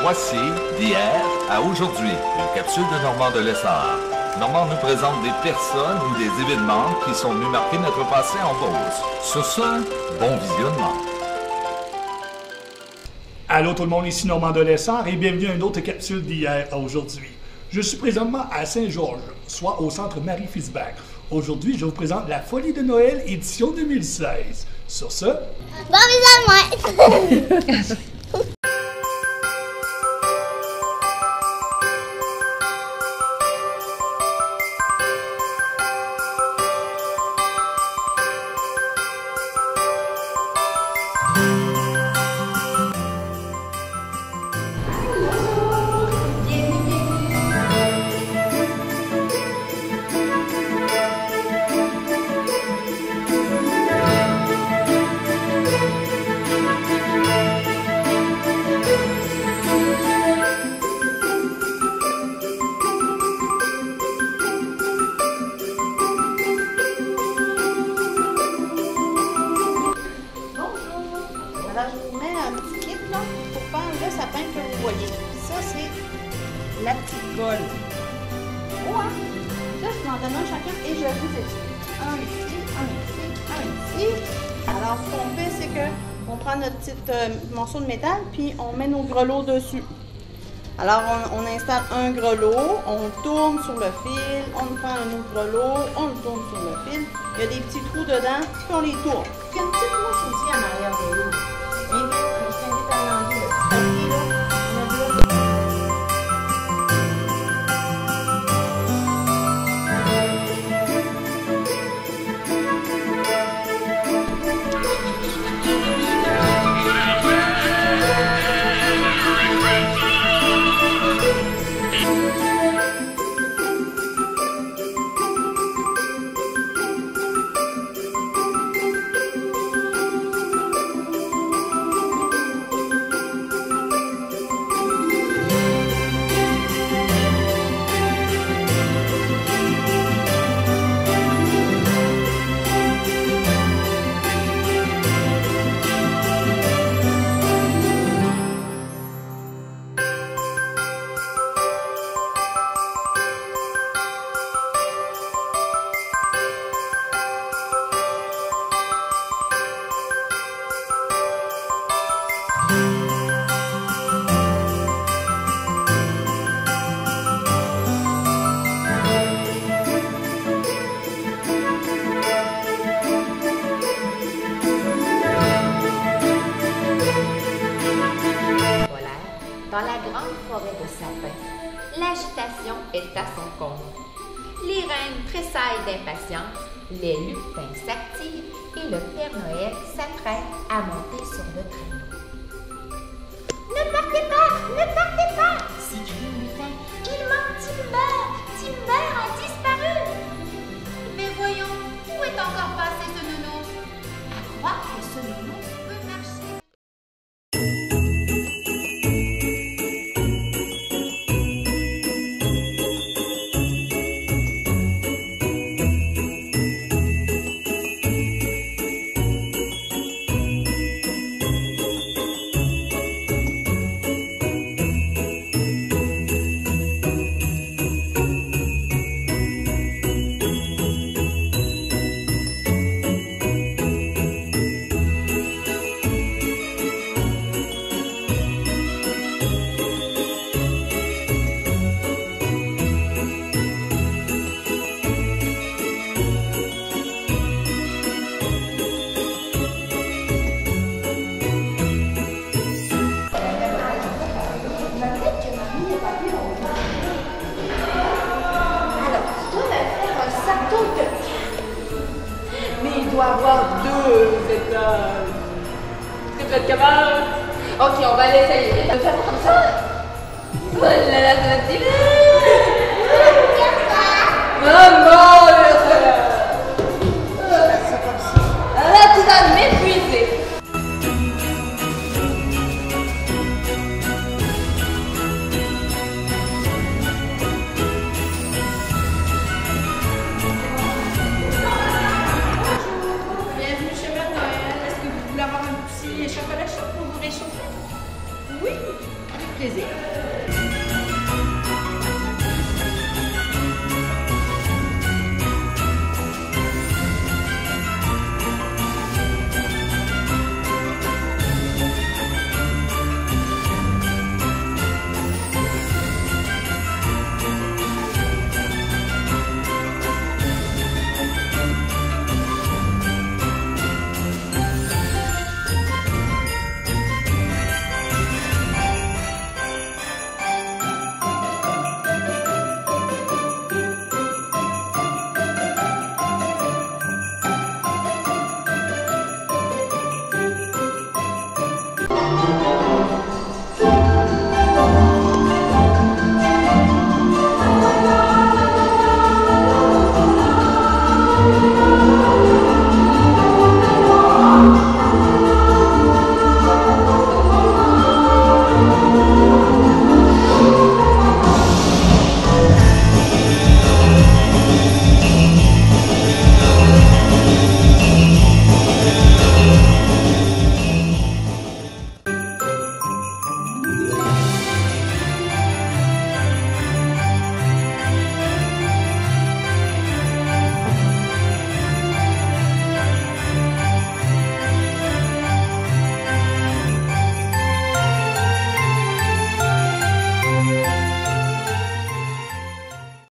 Voici d'hier à aujourd'hui, une capsule de Normand de Lessard. Normand nous présente des personnes ou des événements qui sont venus marquer notre passé en Beauce. Sur ce, bon visionnement. Allô tout le monde, ici Normand de Lessard et bienvenue à une autre capsule d'hier à aujourd'hui. Je suis présentement à Saint-Georges, soit au centre Marie-Fisbach. Aujourd'hui, je vous présente la Folie de Noël édition 2016. Sur ce... Bon visionnement! Alors, je vous mets un petit kit là, pour faire le sapin que vous voyez. Ça, c'est la petite colle. Oh, hein? Là, je m'en donne un chacun et je vous explique. Un ici, un ici, un ici. Alors, ce qu'on fait, c'est qu'on prend notre petit morceau de métal puis on met nos grelots dessus. Alors, on installe un grelot, on tourne sur le fil, on prend un autre grelot, on le tourne sur le fil. Il y a des petits trous dedans, puis on les tourne. Il y a une petite mouche aussi en arrière de l'eau. Je t'invite à l'enlever, le petit papier là. Dans la grande forêt de sapins, l'agitation est à son comble. Les reines tressaillent d'impatience, les lutins s'activent et le Père Noël s'apprête à monter sur le traîneau. Ne partez pas! Ne partez pas! S'écrie le lutin. Il manque Timber! Timber a disparu! Mais voyons, où est encore passé ce nounours? À croire que ce nounours peut marcher. Il doit avoir 2 étages. C'est peut-être capable. Ok, on va l'essayer. On va faire comme ça. Oh là là, ça va être maman, c'est comme ça. Là, tu vas m'épuiser. chocolat chaud pour vous réchauffer? Oui, avec plaisir.